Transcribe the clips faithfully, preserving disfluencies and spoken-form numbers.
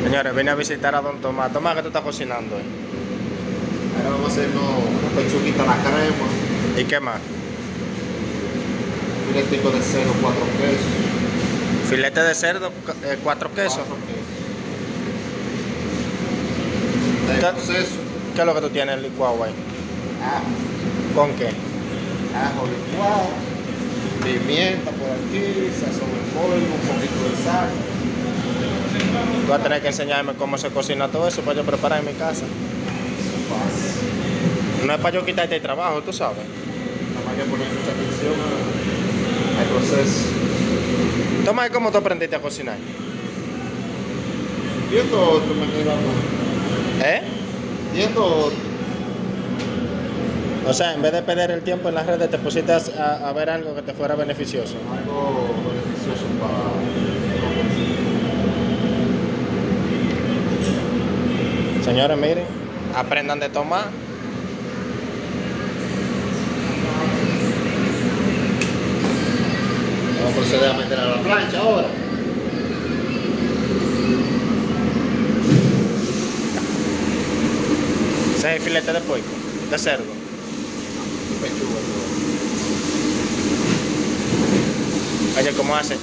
Señores, vine a visitar a Don Tomás. Tomás, ¿qué tú estás cocinando hoy? Ahora vamos a hacernos una pechuguita a la crema, ¿Y qué más? filetico de cerdo, cuatro quesos. Filete de cerdo, eh, cuatro quesos. Cuatro quesos. El ¿Qué, proceso, ¿Qué es lo que tú tienes en licuado ahí? ajo, ¿Con qué? ajo licuado, pimienta por aquí, sazón en polvo, un poquito de sal. Tú vas a tener que enseñarme cómo se cocina todo eso para yo preparar en mi casa. Fácil. No es para yo quitarte el trabajo, tú sabes. Nada más que poner mucha atención al proceso. Tomás, ¿cómo tú aprendiste a cocinar? Viendo otro me queda mal. ¿Eh? Viendo otro. O sea, en vez de perder el tiempo en las redes, te pusiste a, a ver algo que te fuera beneficioso. Algo beneficioso para. Señores, miren, aprendan de Tomás. Vamos a proceder a meter a la plancha ahora. Ese es el filete de puerco, de cerdo. Pechuga. Oye, ¿cómo hace?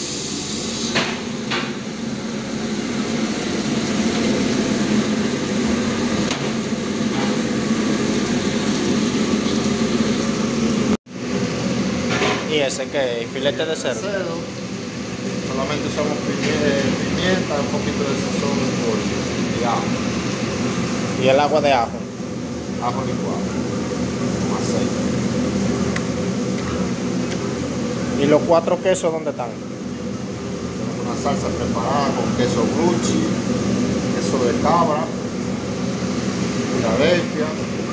¿Y ese qué es? ¿Filete de cerdo? Cerdo. Solamente usamos pimienta, un poquito de sazón en polvo y ajo. ¿Y el agua de ajo? Ajo licuado. Con aceite. ¿Y los cuatro quesos dónde están? Tenemos una salsa preparada con queso bruchi, queso de cabra, Filadelfia.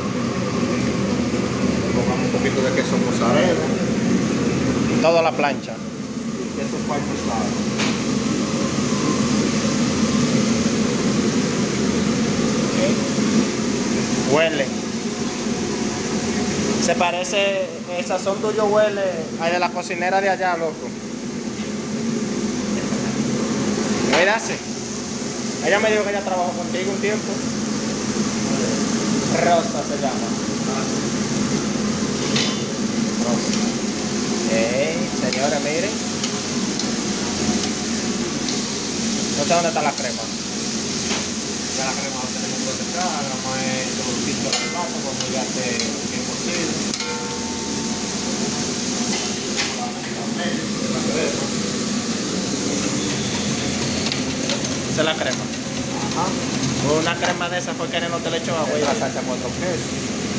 Pongamos un poquito de queso mozzarella Todo a la plancha. y queso parmesano. Huele. Se parece, el sazón tuyo huele al de la cocinera de allá, loco. Mira, sí. Ella me dijo que ella trabajó contigo un tiempo. Rosa se llama. Rosa. Ey, señores, miren. No sé dónde está la crema. Ya la crema la tenemos procesada, nada más es los pinchos de pato, como ya esté bien cocido. Esa es la crema. Ajá. Una crema de esa fue que no te le echó agua y Y la la salsa cuatro quesos.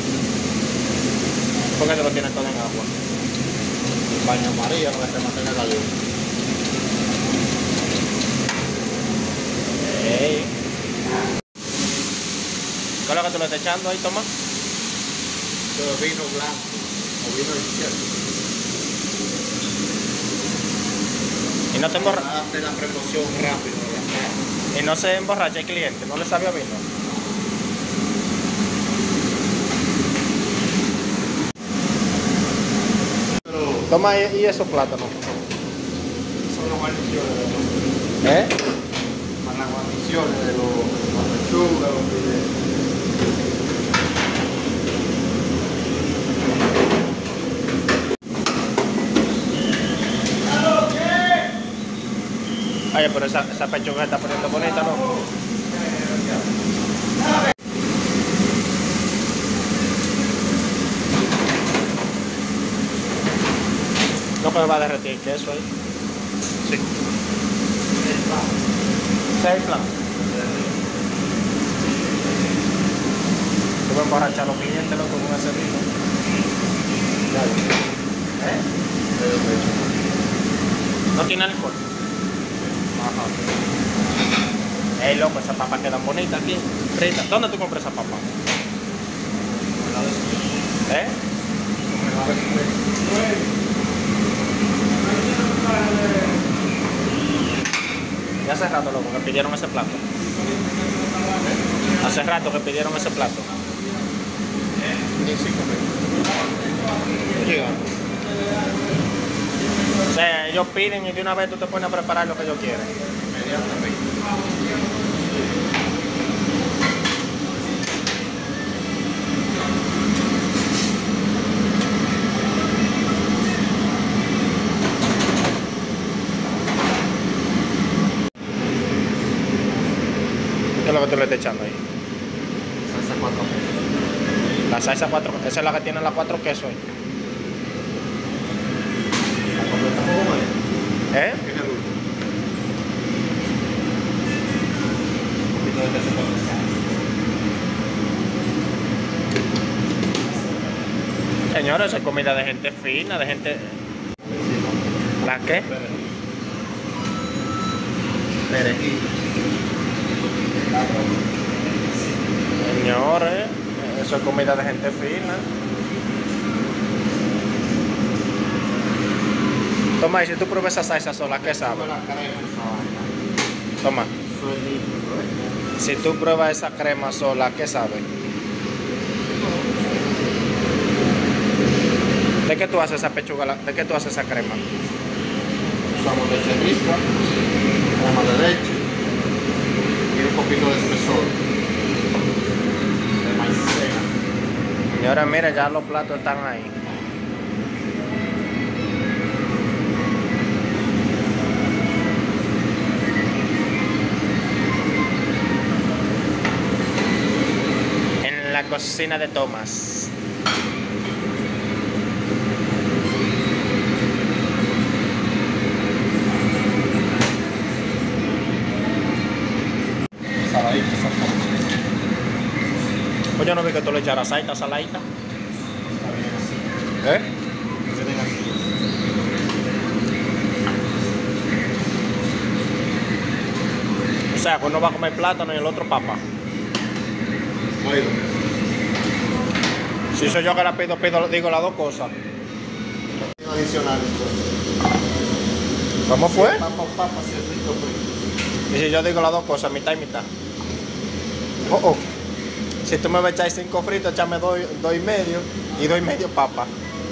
¿Por qué te lo tienes todo en agua? Baño María para que se mantenga caliente. Ey. ¿Qué es lo que tú le estás echando ahí, Tomás? Todo vino blanco o vino izquierdo. Y no te emborra Hace la remoción rápido de la carne. y no se emborracha el cliente, no le sabe a vino. Pero Toma, y, y esos plátanos. son las guarniciones de los, ¿Eh? para las guarniciones de los, las pechugas, los filetes. Oye, pero esa, esa pechuga se está poniendo bonita, ¿no? No que me va a derretir el queso ahí. Sí. Seis plan. Tú vas a emborrachar a los clientes, loco, con ese vino. ¿Eh? ¿No tiene alcohol? Ajá. Ey, loco, esas papas quedan bonitas aquí. Fritas. ¿Dónde tú compras esas papas? ¿Eh? Ya hace rato, loco, que pidieron ese plato. Hace rato que pidieron ese plato. Ni cinco minutos. Llegando. O sea, ellos piden y de una vez tú te pones a preparar lo que ellos quieren. Inmediatamente. es lo que tú le estás echando ahí? Salsa cuatro quesos. La salsa cuatro, esa es la que tiene las cuatro quesos ahí. La completamos con ella. ¿Eh? ¿Qué es el último? Un poquito de queso parmesano. Señores, eso es comida de gente fina, de gente... ¿La qué? Perejil. Señores, eso es comida de gente fina. Toma, y si tú pruebas esa salsa sola, ¿qué sabe? La crema, esa vaina. Toma, Eso es líquido, ¿eh? si tú pruebas esa crema sola, ¿qué sabe? ¿De qué tú haces esa pechuga? la- ¿De qué tú haces esa crema? Usamos leche rica, crema de leche y un poquito de espesor de maicena. Señores, mire, ya los platos están ahí. En la cocina de Tomás. Saladita, exactamente. Pues yo no vi que tú le echaras saita, saladita. Está bien así. ¿Eh? Queden así. O sea, que uno va a comer plátano y el otro papa. Oído. Si soy yo que la pido, pido digo las dos cosas. Adicional entonces. ¿Cómo fue? Papa, papa, si es rico frito. Y si yo digo las dos cosas, mitad y mitad. Oh, oh. Si tú me vas a echar cinco fritos, échame dos, dos y medio y dos y medio papa.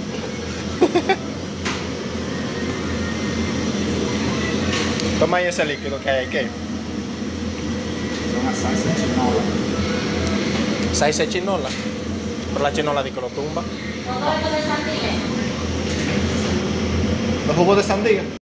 Toma ahí ese líquido que hay aquí. Es una salsa chinola. Salsa chinola. Pero la chinola di que lo tumba. ¿Los jugos de sandía?